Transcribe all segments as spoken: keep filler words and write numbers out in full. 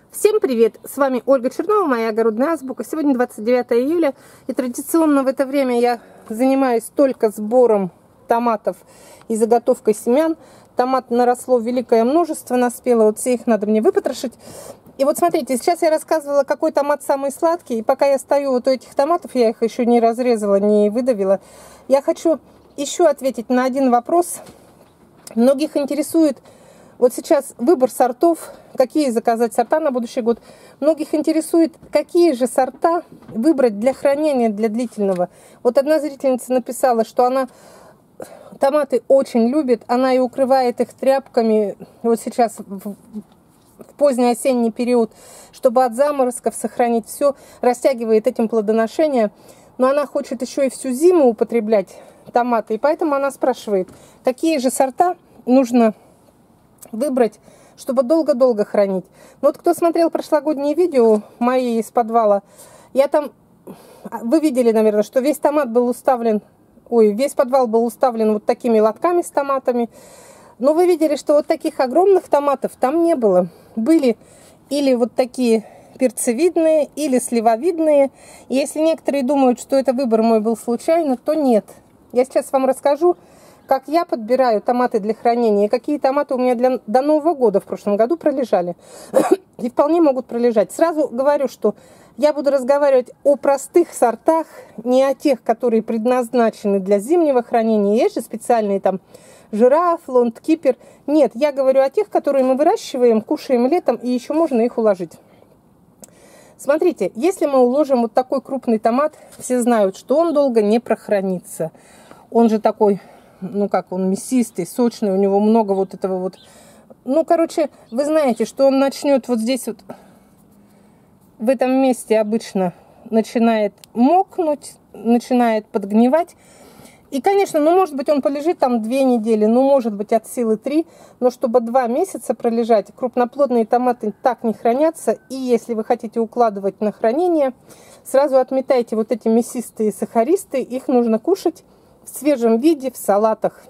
Всем привет! С вами Ольга Чернова, моя огородная азбука. Сегодня двадцать девятое июля, и традиционно в это время я занимаюсь только сбором томатов и заготовкой семян. Томат наросло великое множество, наспело, вот все их надо мне выпотрошить. И вот смотрите, сейчас я рассказывала, какой томат самый сладкий, и пока я стою вот у этих томатов, я их еще не разрезала, не выдавила, я хочу еще ответить на один вопрос. Многих интересует вот сейчас выбор сортов, какие заказать сорта на будущий год. Многих интересует, какие же сорта выбрать для хранения, для длительного. Вот одна зрительница написала, что она томаты очень любит, она и укрывает их тряпками вот сейчас в, в поздний осенний период, чтобы от заморозков сохранить все, растягивает этим плодоношение. Но она хочет еще и всю зиму употреблять томаты, и поэтому она спрашивает, какие же сорта нужно выбрать, чтобы долго-долго хранить. Вот кто смотрел прошлогодние видео мои из подвала, я там, вы видели, наверное, что весь томат был уставлен, ой, весь подвал был уставлен вот такими лотками с томатами. Но вы видели, что вот таких огромных томатов там не было. Были или вот такие перцевидные, или сливовидные. И если некоторые думают, что это выбор мой был случайно, то нет. Я сейчас вам расскажу, как я подбираю томаты для хранения, и какие томаты у меня для, до Нового года в прошлом году пролежали. И вполне могут пролежать. Сразу говорю, что я буду разговаривать о простых сортах, не о тех, которые предназначены для зимнего хранения. Есть же специальные там жираф, лондкипер. Нет, я говорю о тех, которые мы выращиваем, кушаем летом, и еще можно их уложить. Смотрите, если мы уложим вот такой крупный томат, все знают, что он долго не прохранится. Он же такой, ну как, он мясистый, сочный, у него много вот этого вот. Ну, короче, вы знаете, что он начнет вот здесь вот, в этом месте обычно начинает мокнуть, начинает подгнивать. И, конечно, ну, может быть, он полежит там две недели, ну, может быть, от силы три, но чтобы два месяца пролежать, крупноплодные томаты так не хранятся. И если вы хотите укладывать на хранение, сразу отметайте вот эти мясистые сахаристые, их нужно кушать в свежем виде, в салатах.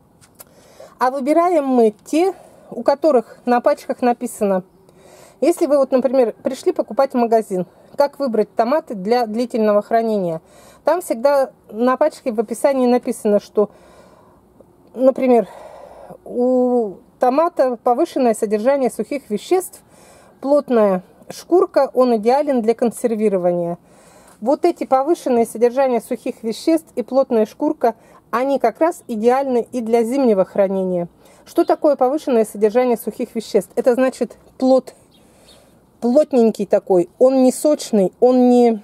А выбираем мы те, у которых на пачках написано, если вы вот, например, пришли покупать в магазин, как выбрать томаты для длительного хранения. Там всегда на пачке в описании написано, что, например, у томата повышенное содержание сухих веществ, плотная шкурка, он идеален для консервирования. Вот эти повышенные содержания сухих веществ и плотная шкурка, они как раз идеальны и для зимнего хранения. Что такое повышенное содержание сухих веществ? Это значит плод плотненький такой, он не сочный, он не...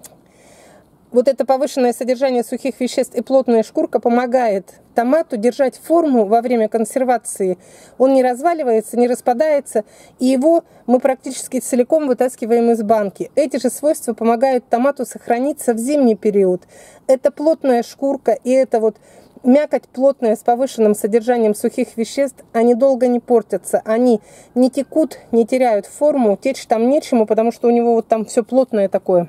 Вот это повышенное содержание сухих веществ и плотная шкурка помогает томату держать форму во время консервации. Он не разваливается, не распадается, и его мы практически целиком вытаскиваем из банки. Эти же свойства помогают томату сохраниться в зимний период. Это плотная шкурка и это вот мякоть плотная с повышенным содержанием сухих веществ, они долго не портятся, они не текут, не теряют форму, течь там нечему, потому что у него вот там все плотное такое.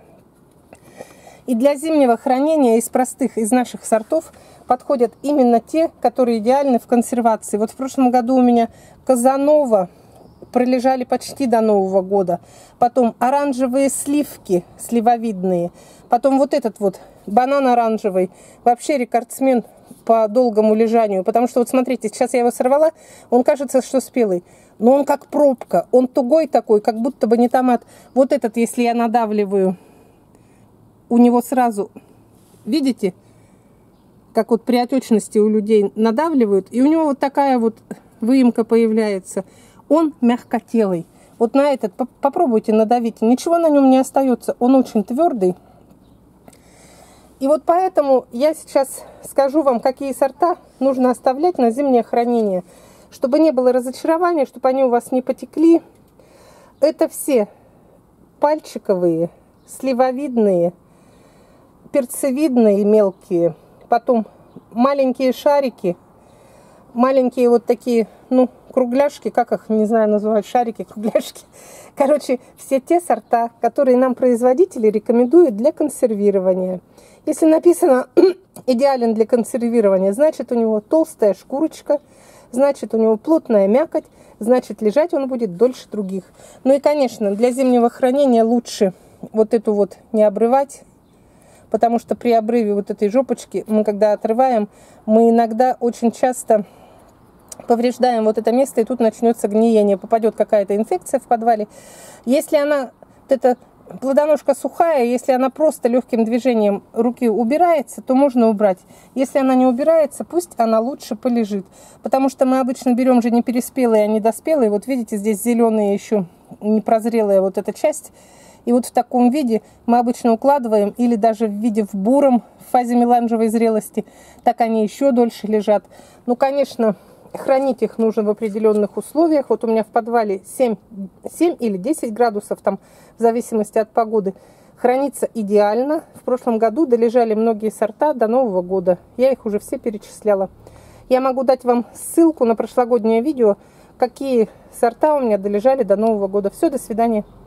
И для зимнего хранения из простых, из наших сортов подходят именно те, которые идеальны в консервации. Вот в прошлом году у меня Казанова пролежали почти до Нового года. Потом оранжевые сливки, сливовидные. Потом вот этот вот банан оранжевый, вообще рекордсмен по долгому лежанию. Потому что вот смотрите, сейчас я его сорвала, он кажется, что спелый. Но он как пробка, он тугой такой, как будто бы не томат. Вот этот, если я надавливаю, у него сразу, видите, как вот при отечности у людей надавливают, и у него вот такая вот выемка появляется. Он мягкотелый. Вот на этот попробуйте надавить, ничего на нем не остается, он очень твердый. И вот поэтому я сейчас скажу вам, какие сорта нужно оставлять на зимнее хранение, чтобы не было разочарования, чтобы они у вас не потекли. Это все пальчиковые, сливовидные, перцевидные мелкие, потом маленькие шарики, маленькие вот такие, ну, кругляшки, как их, не знаю, называют, шарики, кругляшки. Короче, все те сорта, которые нам производители рекомендуют для консервирования. Если написано идеален для консервирования, значит у него толстая шкурочка, значит у него плотная мякоть, значит лежать он будет дольше других. Ну и, конечно, для зимнего хранения лучше вот эту вот не обрывать, потому что при обрыве вот этой жопочки, мы когда отрываем, мы иногда очень часто повреждаем вот это место, и тут начнется гниение, попадет какая-то инфекция в подвале. Если она, вот эта плодоножка сухая, если она просто легким движением руки убирается, то можно убрать. Если она не убирается, пусть она лучше полежит, потому что мы обычно берем же не переспелые, а недоспелые. Вот видите, здесь зеленые еще непрозрелая вот эта часть. И вот в таком виде мы обычно укладываем, или даже в виде в буром, в фазе меланжевой зрелости. Так они еще дольше лежат. Ну, конечно, хранить их нужно в определенных условиях. Вот у меня в подвале семь, семь или десять градусов, там, в зависимости от погоды. Хранится идеально. В прошлом году долежали многие сорта до Нового года. Я их уже все перечисляла. Я могу дать вам ссылку на прошлогоднее видео, какие сорта у меня долежали до Нового года. Все, до свидания.